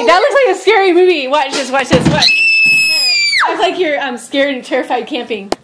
That looks like a scary movie. Watch this, watch this, watch. Looks like you're scared and terrified camping.